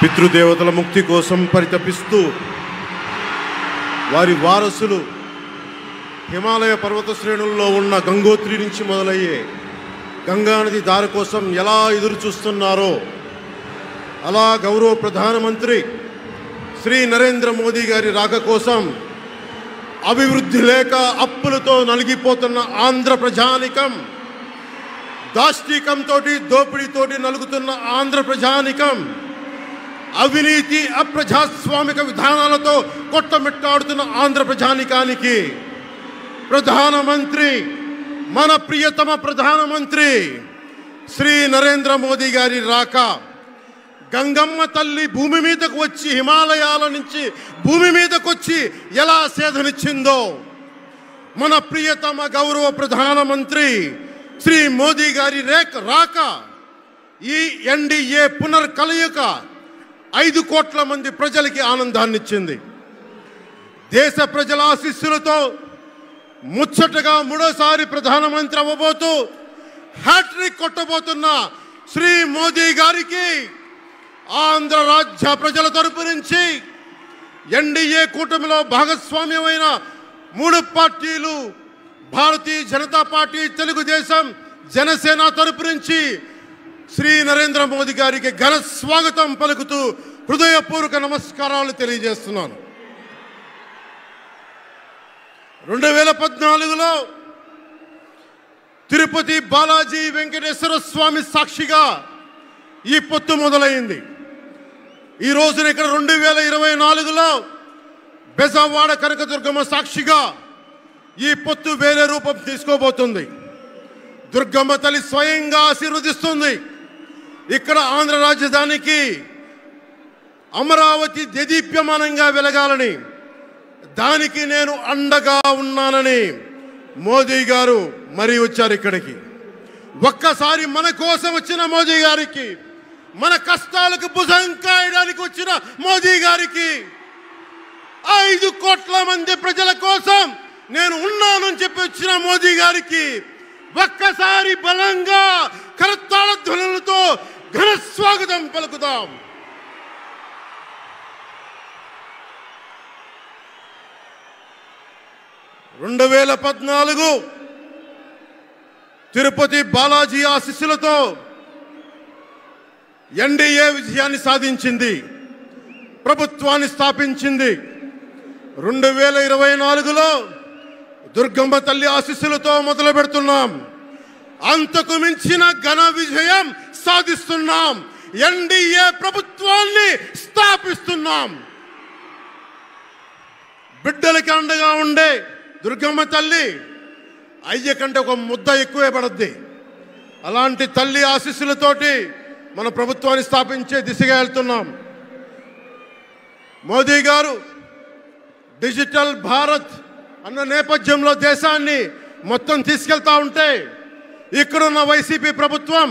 పితృదేవతల ముక్తి కోసం పరితపిస్తూ వారి వారసులు హిమాలయ పర్వత శ్రేణుల్లో ఉన్న గంగోత్రి నుంచి మొదలయ్యే గంగానది దారి కోసం ఎలా ఎదురు చూస్తున్నారో అలా గౌరవ ప్రధానమంత్రి శ్రీ నరేంద్ర మోదీ గారి రాక కోసం అభివృద్ధి లేక అప్పులతో నలిగిపోతున్న ఆంధ్ర ప్రజానికం, దాష్టీకంతో దోపిడీతోటి నలుగుతున్న ఆంధ్ర ప్రజానికం, అవినీతి అప్రజాస్వామిక విధానాలతో కొట్టమిట్టాడుతున్న ఆంధ్ర ప్రజానికానికి ప్రధానమంత్రి, మన ప్రియతమ ప్రధానమంత్రి శ్రీ నరేంద్ర మోదీ గారి రాక, గంగమ్మ తల్లి భూమి మీదకు వచ్చి హిమాలయాల నుంచి భూమి మీదకు వచ్చి ఎలా సేధనిచ్చిందో మన ప్రియతమ గౌరవ ప్రధానమంత్రి శ్రీ మోదీ గారి రాక ఈ ఎన్డీఏ పునర్కలయిక 5 కోట్ల మంది ప్రజలకి ఆనందాన్నిచ్చింది. దేశ ప్రజల ఆశీస్సులతో ముచ్చటగా 3వసారి ప్రధానమంత్రి అవ్వబోతూ హ్యాట్రిక్ కొట్టబోతున్న శ్రీ మోదీ గారికి ఆంధ్ర రాజ్య ప్రజల తరపు నుంచి, ఎన్డీఏ కూటమిలో భాగస్వామ్యమైన 3 పార్టీలు భారతీయ జనతా పార్టీ, తెలుగుదేశం, జనసేన తరపు నుంచి శ్రీ నరేంద్ర మోదీ గారికి ఘన స్వాగతం పలుకుతూ హృదయపూర్వక నమస్కారాలు తెలియజేస్తున్నాను. 2014లో తిరుపతి బాలాజీ వెంకటేశ్వర స్వామి సాక్షిగా ఈ పొత్తు మొదలైంది. ఈ రోజున ఇక్కడ 2024లో బెజవాడ కనకదుర్గమ్మ సాక్షిగా ఈ పొత్తు వేరే రూపం తీసుకోబోతుంది. దుర్గమ్మ తల్లి స్వయంగా ఆశీర్వదిస్తుంది. ఇక్కడ ఆంధ్ర రాజధానికి అమరావతి దేదీప్యమానంగా వెలగాలని, దానికి నేను అండగా ఉన్నానని మోదీ గారు మరీ వచ్చారు ఇక్కడికి. ఒక్కసారి మన కోసం వచ్చిన మోదీ గారికి, మన కష్టాలకు భుజం కాయడానికి వచ్చిన మోదీ గారికి, 5 కోట్ల మంది ప్రజల కోసం నేను ఉన్నానని చెప్పి వచ్చిన మోదీ గారికి ఒక్కసారి బలంగా కరతాళ ధ్వనులతో ఘన స్వాగతం పలుకుదాం. తిరుపతి బాలాజీ ఆశీస్సులతో ఎన్డీఏ విజయాన్ని సాధించింది, ప్రభుత్వాన్ని స్థాపించింది. 2024లో దుర్గమ్మ తల్లి ఆశీస్సులతో మొదలు పెడుతున్నాం. అంతకు మించిన ఘన విజయం సాధిస్తున్నాం. ఎన్డీఏ ప్రభుత్వాన్ని స్థాపిస్తున్నాం. బిడ్డలకి అండగా ఉండే దుర్గమ్మ తల్లి అయ్య కంటే ఒక ముద్ద ఎక్కువే పడద్ది. అలాంటి తల్లి ఆశీస్సులతోటి మన ప్రభుత్వాన్ని స్థాపించే దిశగా వెళ్తున్నాం. మోదీ గారు డిజిటల్ భారత్ అన్న నేపథ్యంలో దేశాన్ని మొత్తం తీసుకెళ్తా ఉంటే, ఇక్కడున్న వైసీపీ ప్రభుత్వం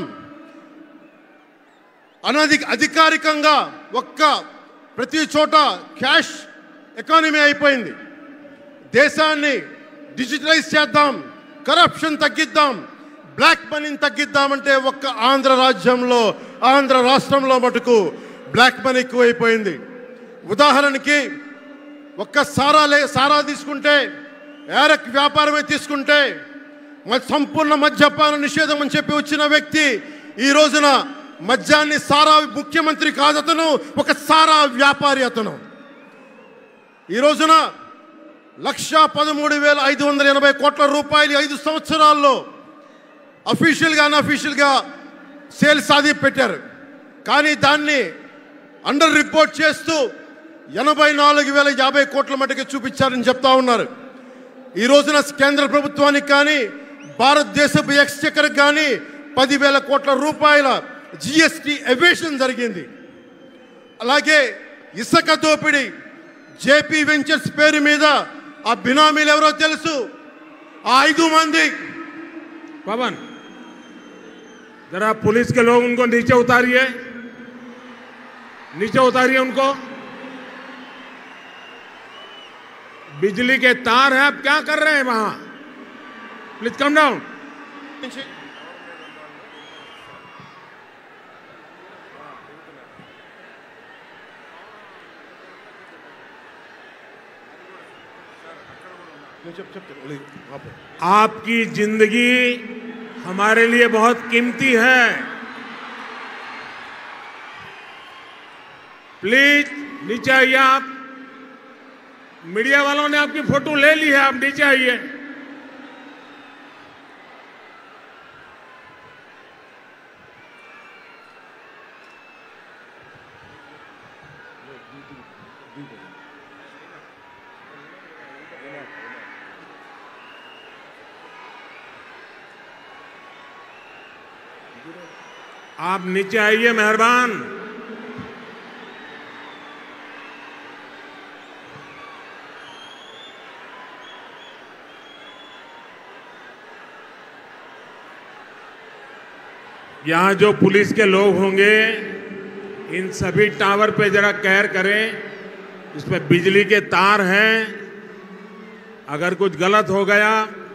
అధికారికంగా ప్రతి చోట క్యాష్ ఎకానమీ అయిపోయింది. దేశాన్ని డిజిటలైజ్ చేద్దాం, కరప్షన్ తగ్గిద్దాం, బ్లాక్ మనీని తగ్గిద్దామంటే ఆంధ్ర రాజ్యంలో, ఆంధ్ర రాష్ట్రంలో మటుకు బ్లాక్ మనీ ఎక్కువైపోయింది. ఉదాహరణకి సారా తీసుకుంటే, ఏరక్ వ్యాపారమే తీసుకుంటే, సంపూర్ణ మద్యపాన నిషేధం అని చెప్పి వచ్చిన వ్యక్తి ఈ రోజున మద్యాన్ని సారా ముఖ్యమంత్రి కాదు, అతను ఒక సారా వ్యాపారి. అతను ఈ రోజున 1,13,580 కోట్ల రూపాయలు 5 సంవత్సరాల్లో అఫీషియల్గా అన్అఫీషియల్గా సేల్స్ సాధి పెట్టారు. కానీ దాన్ని అండర్ రిపోర్ట్ చేస్తూ 84,050 కోట్ల మటుకు చూపించారని చెప్తా ఉన్నారు. ఈ రోజున కేంద్ర ప్రభుత్వానికి కానీ భారతదేశపు ఎక్స్చెక్కర్కి కానీ 10,000 కోట్ల రూపాయల జిఎస్టీ ఎవేషన్ జరిగింది. అలాగే ఇసుక దోపిడీ, జేపీ వెంచర్స్ పేరు మీద ఆ బినామీలు ఎవరో తెలుసు. ఆ 5 మంది पवन जरा पुलिस के लोग उनको नीचे उतारिए उनको। बिजली के तार हैं, आप क्या कर रहे हैं वहां? Please calm down. आपकी जिंदगी हमारे लिए बहुत कीमती है। प्लीज नीचे आइए। आप मीडिया वालों ने आपकी फोटो ले ली है, आप नीचे आइए। आप नीचे आइए, मेहरबान। यहां जो पुलिस के लोग होंगे, इन सभी टावर पे जरा केयर करें। इस पे बिजली के तार हैं, अगर कुछ गलत हो गया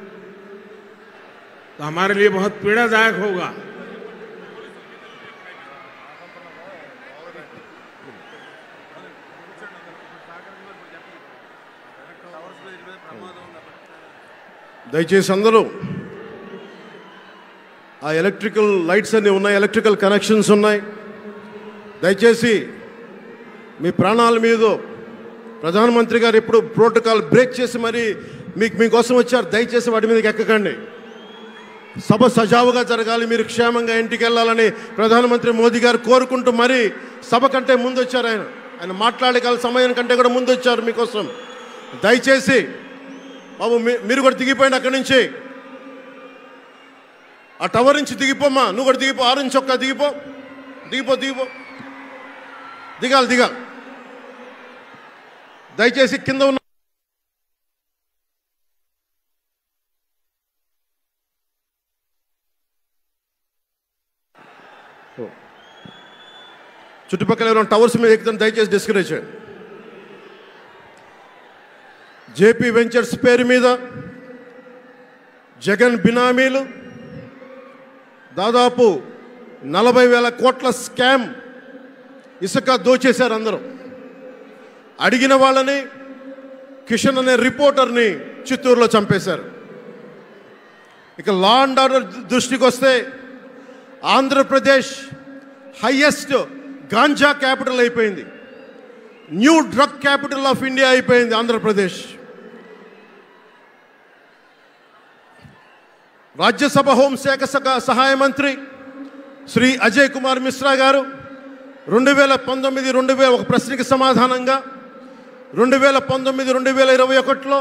तो हमारे लिए बहुत पीड़ादायक होगा। దయచేసి అందరూ ఆ ఎలక్ట్రికల్ లైట్స్ అన్నీ ఉన్నాయి, ఎలక్ట్రికల్ కనెక్షన్స్ ఉన్నాయి. దయచేసి మీ ప్రాణాల మీద ప్రధానమంత్రి గారు ఎప్పుడు ప్రోటోకాల్ బ్రేక్ చేసి మరి మీకోసం వచ్చారు. దయచేసి వాటి మీదకి ఎక్కకండి. సభ సజావుగా జరగాలి, మీరు క్షేమంగా ఇంటికి వెళ్ళాలని ప్రధానమంత్రి మోదీ గారు కోరుకుంటూ మరి సభ కంటే ముందు వచ్చారు. ఆయన మాట్లాడగల సమయం కంటే కూడా ముందు వచ్చారు మీకోసం. దయచేసి బాబు మీరు కూడా దిగిపోయింది అక్కడి నుంచి. ఆ టవర్ నుంచి దిగిపోమ్మా, నువ్వు కూడా దిగిపో. 6 నుంచి ఒక్క దిగిపో, దిగిపో దిగిపో దిగాలి దిగాలి. దయచేసి కింద ఉన్న చుట్టుపక్కల ఉన్న టవర్స్ మీద ఎక్కుతాను, దయచేసి డిస్కరేజ్ చేయండి. జేపీ వెంచర్స్ పేరు మీద జగన్ బినామీలు దాదాపు 40,000 కోట్ల స్కామ్ ఇసుక దోచేశారు. అందరూ అడిగిన వాళ్ళని, కిషన్ అనే రిపోర్టర్ని చిత్తూరులో చంపేశారు. ఇక లా అండ్ ఆర్డర్ దృష్టికి వస్తే ఆంధ్రప్రదేశ్ హైయెస్ట్ గాంజా క్యాపిటల్ అయిపోయింది. New drug capital of India అయిపోయింది ఆంధ్రప్రదేశ్. రాజ్యసభ హోంశాఖ సహాయ మంత్రి శ్రీ అజయ్ కుమార్ మిశ్రా గారు 2019 ఒక ప్రశ్నకి సమాధానంగా 2019-2021లో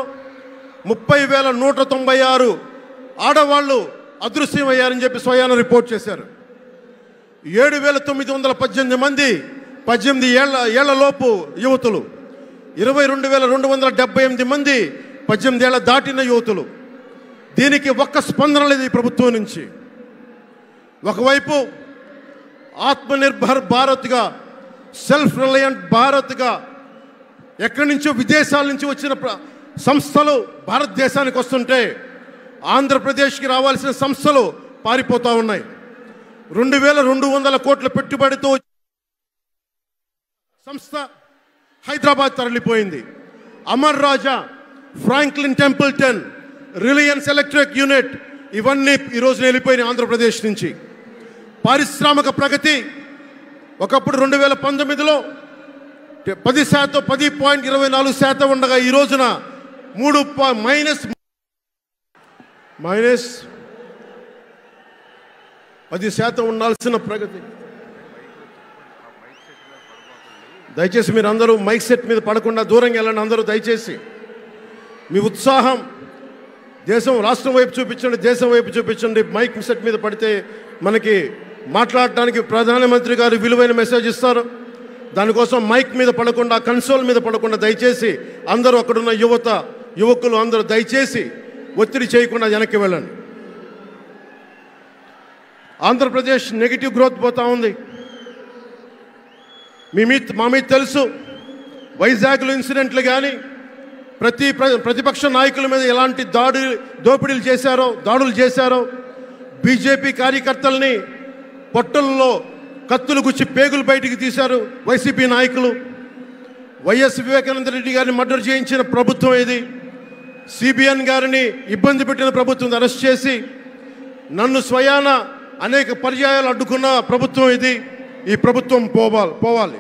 30,196 ఆడవాళ్ళు అదృశ్యమయ్యారని చెప్పి స్వయాన రిపోర్ట్ చేశారు. 7,918 మంది 18 ఏళ్లలోపు యువతులు, 22,278 మంది 18 ఏళ్ల దాటిన యువతులు. దీనికి ఒక్క స్పందన లేదు ఈ ప్రభుత్వం నుంచి. ఒకవైపు ఆత్మనిర్భర్ భారత్గా, సెల్ఫ్ రిలయంట్ భారత్గా ఎక్కడి నుంచో విదేశాల నుంచి వచ్చిన సంస్థలు భారతదేశానికి వస్తుంటే ఆంధ్రప్రదేశ్కి రావాల్సిన సంస్థలు పారిపోతూ ఉన్నాయి. 2,200 కోట్ల పెట్టుబడితో సంస్థ హైదరాబాద్ తరలిపోయింది. Amar Raja, Franklin Templeton, Reliance Electric unit ఇవన్నీ ఈరోజు వెళ్ళిపోయినాయి ఆంధ్రప్రదేశ్ నుంచి. పారిశ్రామిక ప్రగతి ఒకప్పుడు 2019లో 10%, 10.24% ఉండగా ఈ రోజున -10% ఉండాల్సిన ప్రగతి. దయచేసి మీరు అందరూ మైక్ సెట్ మీద పడకుండా దూరంగా వెళ్ళండి. అందరూ దయచేసి మీ ఉత్సాహం రాష్ట్రం వైపు చూపించండి, దేశం వైపు చూపించండి. మైక్ సెట్ మీద పడితే మనకి మాట్లాడటానికి ప్రధానమంత్రి గారు విలువైన మెసేజ్ ఇస్తారు. దానికోసం మైక్ మీద పడకుండా, కన్సోల్ మీద పడకుండా దయచేసి అందరూ అక్కడున్న యువకులు అందరూ దయచేసి ఒత్తిడి చేయకుండా వెనక్కి వెళ్ళండి. ఆంధ్రప్రదేశ్ నెగిటివ్ గ్రోత్ పోతా ఉంది. మా మీద తెలుసు, వైజాగ్లో ఇన్సిడెంట్లు కానీ ప్రతిపక్ష నాయకుల మీద ఎలాంటి దాడులు చేశారో, బీజేపీ కార్యకర్తల్ని పొట్టల్లో కత్తులు గుచ్చి పేగులు బయటికి తీశారు వైసీపీ నాయకులు. వైఎస్ వివేకానంద రెడ్డి గారిని మర్డర్ చేయించిన ప్రభుత్వం ఇది. సిబిఎన్ గారిని ఇబ్బంది పెట్టిన ప్రభుత్వం అరెస్ట్ చేసి నన్ను స్వయాన అనేక పర్యాయాలు అడ్డుకున్న ప్రభుత్వం ఇది. ఈ ప్రభుత్వం పోవాలి.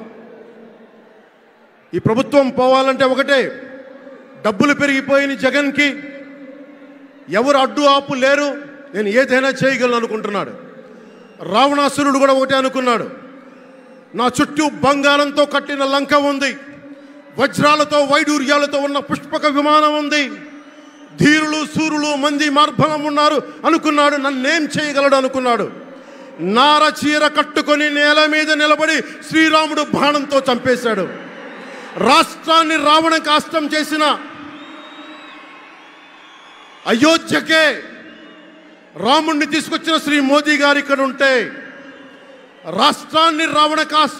ఈ ప్రభుత్వం పోవాలంటే ఒకటే, డబ్బులు పెరిగిపోయిన జగన్కి ఎవరు అడ్డు ఆపు లేరు, నేను ఏదైనా చేయగలను అనుకుంటున్నాడు. రావణాసురుడు కూడా ఒకటే అనుకున్నాడు, నా చుట్టూ బంగారంతో కట్టిన లంక ఉంది, వజ్రాలతో వైడూర్యాలతో ఉన్న పుష్పక విమానం ఉంది, ధీరులు సూరులు మంది మార్బలం ఉన్నారు అనుకున్నాడు. నన్నేం చేయగలడు అనుకున్నాడు. నార చీర కట్టుకొని నేల మీద నిలబడి శ్రీరాముడు బాణంతో చంపేశాడు. రాష్ట్రాన్ని రావణ కాష్టం చేసిన అయోధ్యకే రాముణ్ణి తీసుకొచ్చిన శ్రీ మోదీ గారు ఇక్కడ ఉంటే, రాష్ట్రాన్ని రావణ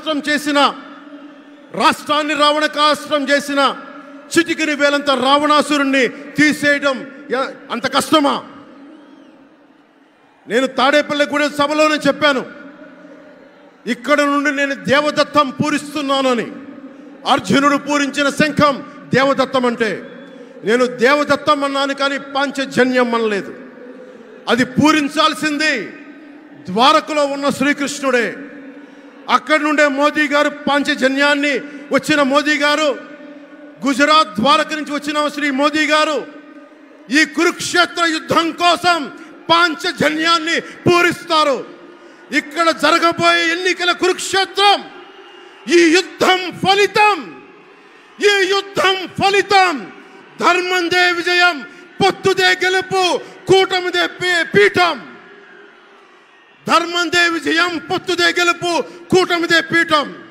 కాష్టం చేసిన చిటికిని వేలంత రావణాసురుణ్ణి తీసేయడం అంత కష్టమా? నేను తాడేపల్లిగూడెం సభలోనే చెప్పాను, ఇక్కడ నుండి నేను దేవదత్తం పూరిస్తున్నానని. అర్జునుడు పూరించిన శంఖం దేవదత్తం అంటే, నేను దేవదత్తం అన్నాను కానీ పాంచజన్యం అనలేదు. అది పూరించాల్సింది ద్వారకలో ఉన్న శ్రీకృష్ణుడే. అక్కడి నుండే మోదీ గారు పాంచజన్యాన్ని వచ్చిన మోదీ గారు, గుజరాత్ ద్వారక నుంచి వచ్చిన శ్రీ మోదీ గారు ఈ కురుక్షేత్ర యుద్ధం కోసం పాంచజన్యాన్ని పూరిస్తారు. ఇక్కడ జరగబోయే ఎన్నికల కురుక్షేత్రం, ఈ యుద్ధం ఫలితం ధర్మందే విజయం, పొత్తుదే గెలుపు, కూటమిదే పీఠం. ధర్మందే విజయం, పొత్తుదే గెలుపు, కూటమిదే పీఠం.